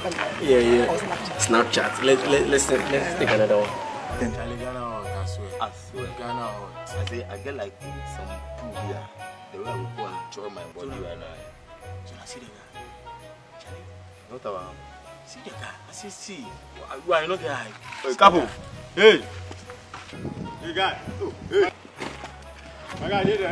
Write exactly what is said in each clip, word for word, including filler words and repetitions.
Yeah, yeah. Snapchat. Let, let, let's, let's take another one. Charlie, Ghana hot, I swear. I swear. Ghana hot. I say, I get like some poo here. The way I will go and enjoy my body right now. So I see the guy. Charlie, Not about. see the guy. I say, see. You are not guy. Hey, Capo. Hey. Hey, guy. Oh, hey. My guy, hey.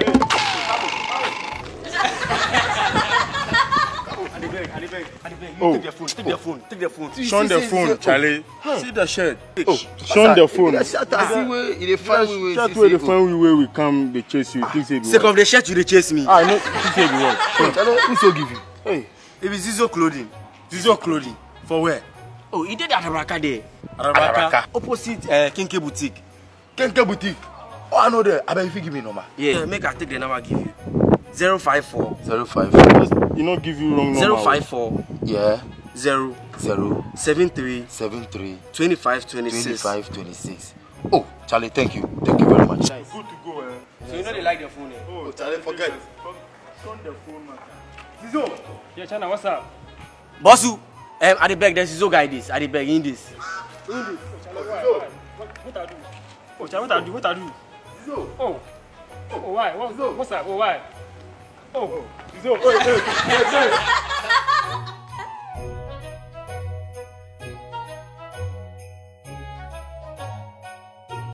Oh. Take the phone, take the phone, take the phone. Shun the phone, Charlie. See the shirt. Oh, shun the phone. Shut up. See where it find we Shut where the phone we we come they chase you. Think say be Sake what? of the shirt, you dey chase me. Ah, no, think say be what? Who so give you? Hey, It be Zizo clothing. Zizo clothing. For where? Oh, he did at Arabaka there. Arabaka. Opposite uh, Kinke Boutique. Kenke boutique. Oh, I know that. I bet if you give me number. Yeah. Uh, make I take the number give you. zero five four. Zero five. you not give you wrong number. zero five four. Yeah. Zero. Zero. Seven three. Seven three. Twenty five twenty six. Twenty-five. Twenty-six. Oh, Charlie, thank you. Thank you very much. Good to go, eh? So you know they like the phone. Eh? Oh, Charlie, forget. Shun the phone, man. Zizo. Yeah, China, what's up? Bossu. Um, I dey beg. There's Zizo guy this. I dey beg in this. What I do? Oh, China, what I do? What I do? Oh, oh, why? What, what's up? Oh, why? Oh, So, hey, hey, hey, hey.